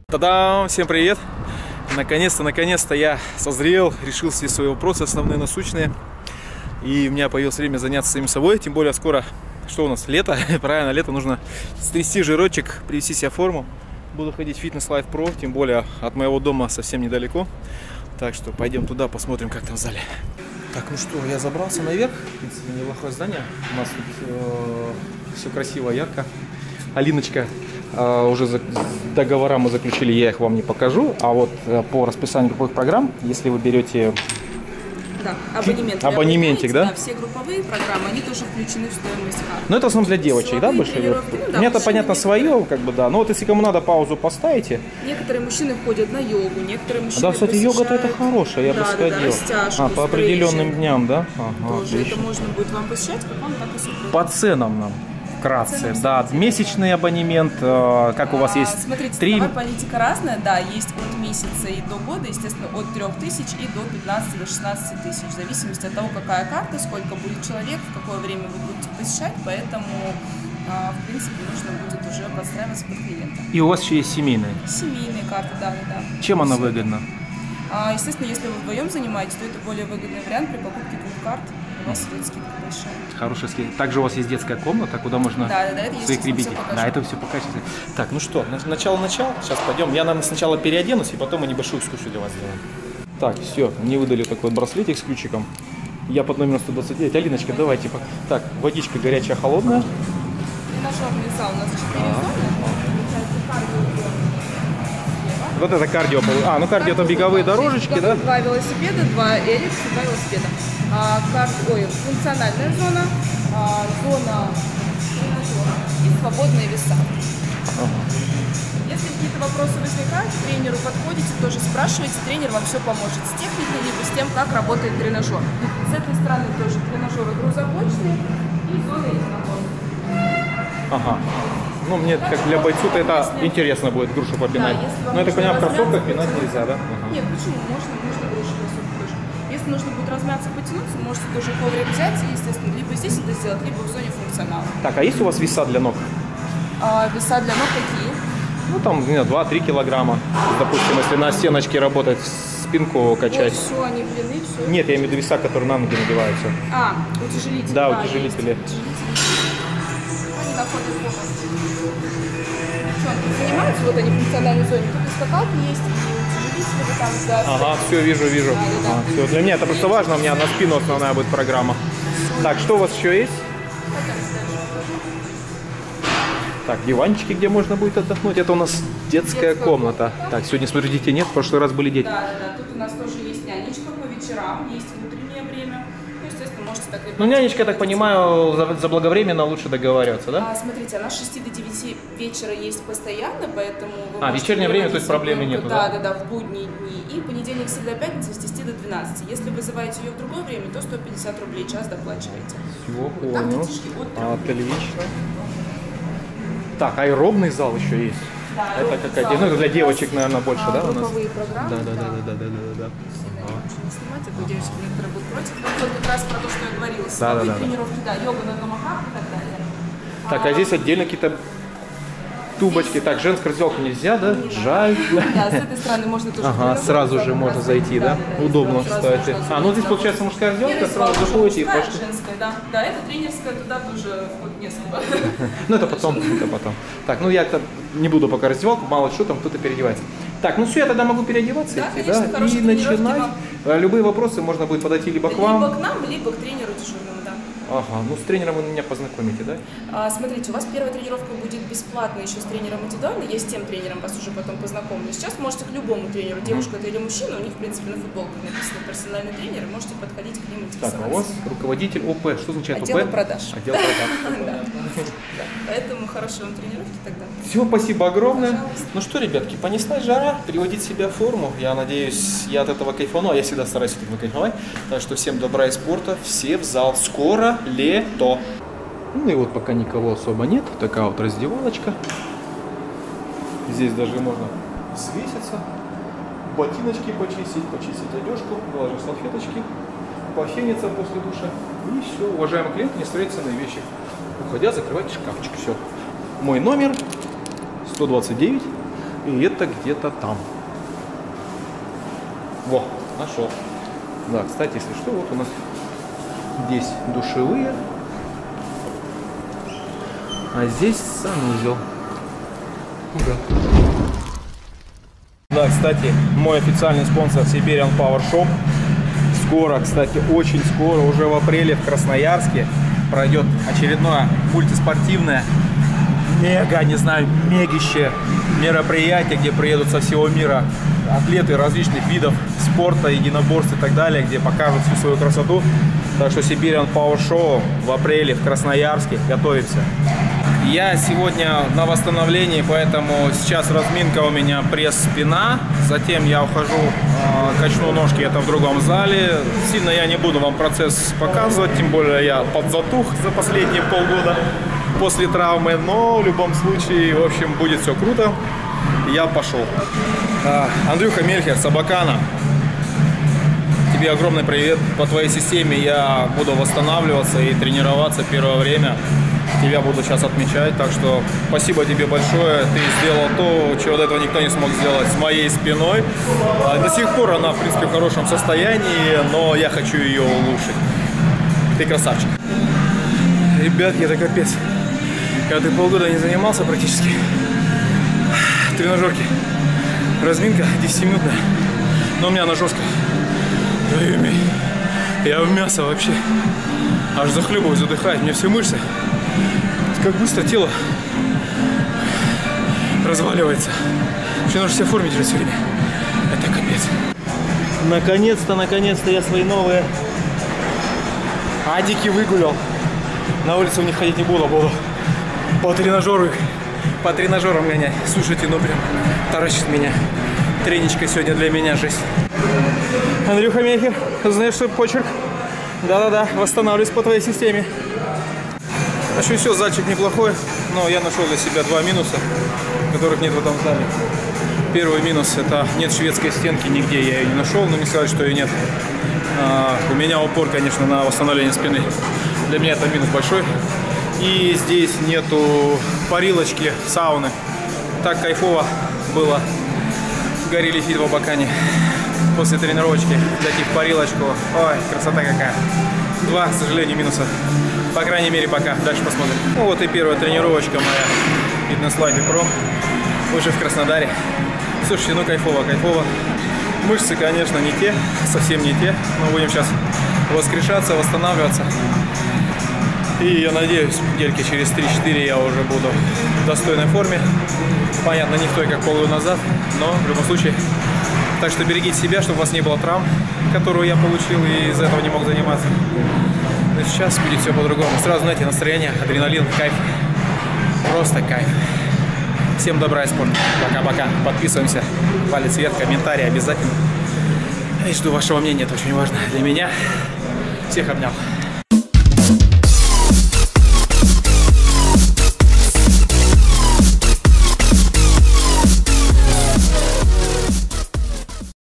Та-дам! Всем привет! Наконец-то я созрел, решил все свои вопросы основные, насущные. И у меня появилось время заняться самим собой, тем более скоро, что у нас, лето, правильно, лето, нужно стрясти жирочек, привести себя в форму. Буду ходить в Fitness Life Pro, тем более от моего дома совсем недалеко. Так что пойдем туда, посмотрим, как там в зале. Так, ну что, я забрался наверх, в принципе, неплохое здание. У нас тут все красиво, ярко. Алиночка, уже договора мы заключили, я их вам не покажу. А вот по расписанию групповых программ, если вы берете... Да, абонементик, да? Да, все групповые программы, они тоже включены в стоимость карты. Ну, это в основном для девочек, да, больше? Ну, да, мне-то понятно свое, как бы, да. Но вот если кому надо, паузу поставите. Некоторые мужчины ходят на йогу, некоторые мужчины Да, кстати, посещают... йога-то это хорошая, я бы сходил. Растяжку, по определенным дням, да? Ага, тоже отлично. это можно будет вам посещать, как вам так и супруг. По ценам нам. Вкратце, да, месячный абонемент, как у вас есть? Смотрите, 3... ценовая политика разная, да, есть от месяца и до года, естественно, от 3000 и до 15 до 16 тысяч, в зависимости от того, какая карта, сколько будет человек, в какое время вы будете посещать, поэтому, в принципе, нужно будет уже подстраиваться под клиента. И у вас еще есть семейная? Семейные карты, да. Чем она выгодна? Естественно, если вы вдвоем занимаетесь, то это более выгодный вариант при покупке двух карт. У вас идет скидка большая. Хорошая скидка. Также у вас есть детская комната, куда можно своих ребятей. Да, это все покажете. Так, ну что, начало. Сейчас пойдем. Я, наверное, сначала переоденусь, и потом мы небольшую экскурсию для вас сделаем. Так, все, мне выдали такой вот браслетик с ключиком. Я под номером 129. Алиночка, давайте. Так, водичка горячая, холодная. Тренажерный зал у нас 4 зоны. Вот это кардио. Ну кардио это беговые дорожечки, да? 2 велосипеда, 2 эллипса, 2 велосипеда. Функциональная зона, зона тренажера и свободные веса. Если какие-то вопросы возникают, к тренеру подходите, тоже спрашивайте, тренер вам все поможет с техникой, либо с тем, как работает тренажер. С этой стороны тоже тренажеры грузобочные и зона единоборств. Ага. Ну, мне как для бойцов это интересно будет грушу попинать. Да, но я так понимаю, в кроссовках пинать нельзя, да? Нет, почему? Можно грушу кроссовки тоже. Если нужно будет размяться, потянуться, можете тоже коврик взять и, естественно, либо здесь это сделать, либо в зоне функционала. Так, а есть у вас веса для ног? Веса для ног какие? Ну, там, 2-3 килограмма. Допустим, если на стеночке работать, спинку качать. Вот все, они длины, все. Нет, я имею в виду веса, которые на ноги надеваются. Утяжелители. Да, утяжелители. Они находят в области. Занимаются, вот они в функциональной зоне. Тут и скакалки есть, и утяжелители там за... Ага, все, вижу. Да. Все. Для меня это просто важно, у меня на спину основная будет программа. Так, что у вас еще есть? Так, диванчики, где можно будет отдохнуть. Это у нас детская комната. Так, сегодня, смотрю, детей нет, в прошлый раз были дети. Да. Тут у нас тоже есть нянечка по вечерам, есть утреннее время. Ну, естественно, можете так... Ну, нянечка, я так понимаю, заблаговременно лучше договариваться, да? Смотрите, она с 6 до 9 вечера есть постоянно, поэтому... вечернее время, то есть проблемы нету, да? Да, в будние дни. И понедельник, среда, пятница с 10 до 12. Если вызываете ее в другое время, то 150 рублей час доплачиваете. Все, Вот так детишки от 3. Отлично. Так, аэробный зал еще есть. Да, это какая-то, это для девочек, наверное, больше, да, у нас? Групповые программы. Да. Лучше не снимать, а то девочки некоторые будут против. Вот как раз про то, что я говорила. Силовые тренировки, йога на томахах и так далее. Так, а здесь отдельно какие-то тубочки. Так, женская раздевалка нельзя, да? Жаль. Да, с этой стороны можно тоже. Сразу же можно зайти, да? Удобно, кстати. Ну здесь получается мужская раздевалка, сразу заходите и пошли. Женская, да, это тренерская, туда тоже вход несколько. Ну это потом. Так, ну я не буду пока раздевалку, мало что там кто-то переодевается. Так, ну все, я тогда могу переодеваться, да, идти, конечно, да? И начинать. Любые вопросы можно будет подойти либо к вам. Либо к нам, либо к тренеру дежурному, да. Ага, ну с тренером вы меня познакомите, да? Смотрите, у вас первая тренировка будет бесплатная еще с тренером индивидуально. Я с тем тренером вас уже потом познакомлю. Сейчас можете к любому тренеру, девушка это или мужчина, у них, в принципе, на футболках написано персональный тренер, и можете подходить к ним, интересоваться. Так, а у вас руководитель ОП, что означает ОП? Отдел продаж. Отдел продаж. Поэтому хорошей вам тренировки тогда. Все, спасибо огромное. Пожалуйста. Ну что, ребятки, понеслась жара, приводить себя в форму. Я надеюсь, я от этого кайфану, а я всегда стараюсь от этого кайфовать. Так что всем добра и спорта, все в зал. Скоро лето. Ну и вот пока никого особо нет, такая вот раздевалочка. Здесь даже можно свеситься, ботиночки почистить одежку, положить салфеточки, пофениться после душа. И все, уважаемый клиент, не ставить ценные вещи. Уходя, закрывайте шкафчик. Все. Мой номер 129. И это где-то там. Во, нашел. Да, кстати, если что, вот у нас здесь душевые, а здесь санузел. Да. Да, кстати, мой официальный спонсор Siberian Power Shop. Скоро, кстати, очень скоро, уже в апреле в Красноярске пройдет очередное мультиспортивное, мегище мероприятие, где приедут со всего мира атлеты различных видов спорта, единоборств и так далее, где покажут всю свою красоту. Так что Siberian Power Show в апреле в Красноярске. Готовимся. Я сегодня на восстановлении, поэтому сейчас разминка у меня пресс-спина. Затем я ухожу, качну ножки, это в другом зале. Сильно я не буду вам процесс показывать, тем более я подзатух за последние полгода после травмы. Но в любом случае, в общем, будет все круто. Я пошел. Андрюха Мельхер, Собакана. Тебе огромный привет. По твоей системе я буду восстанавливаться и тренироваться первое время. Тебя буду сейчас отмечать, так что спасибо тебе большое. Ты сделал то, чего до этого никто не смог сделать с моей спиной. До сих пор она, в принципе, в хорошем состоянии, но я хочу ее улучшить. Ты красавчик. Ребятки, это капец. Я ты полгода не занимался практически. Тренажерки. Разминка 10-минутная. Но у меня она жесткая. Я в мясо вообще. Аж захлебываюсь, задыхаюсь. Мне все мышцы. Как быстро тело разваливается. Вообще нужно себя формить же все время. Это капец. Наконец-то я свои новые адики выгулял. На улицу у них ходить не буду, буду по тренажерам гонять. Слушайте, ну прям таращит меня. Треничка сегодня для меня жесть. Андрюха Мельхер, знаешь, что почерк? Да-да-да, восстанавливаюсь по твоей системе. В общем, все, зальчик неплохой, но я нашел для себя два минуса, которых нет в этом зале. Первый минус — это нет шведской стенки, нигде я ее не нашел, но не сказать, что ее нет. У меня упор, конечно, на восстановление спины. Для меня это минус большой. И здесь нету парилочки, сауны. Так кайфово было в Горилле Фит в Абакане после тренировочки зайти в парилочку. Ой, красота какая. Два, к сожалению, минуса. По крайней мере, пока. Дальше посмотрим. Ну вот и первая тренировочка моя. Fitness Life Pro. Уже в Краснодаре. Слушайте, ну кайфово. Мышцы, конечно, не те. Совсем не те. Но будем сейчас воскрешаться, восстанавливаться. И я надеюсь, недельки через 3-4 я уже буду в достойной форме. Понятно, не в той, как полгода назад. Но в любом случае. Так что берегите себя, чтобы у вас не было травм, которую я получил и из-за этого не мог заниматься. Но сейчас будет все по-другому. Сразу, знаете, настроение, адреналин, кайф. Просто кайф. Всем добра и спорта. Пока-пока. Подписываемся. Палец вверх, комментарий обязательно. И жду вашего мнения, это очень важно для меня. Всех обнял.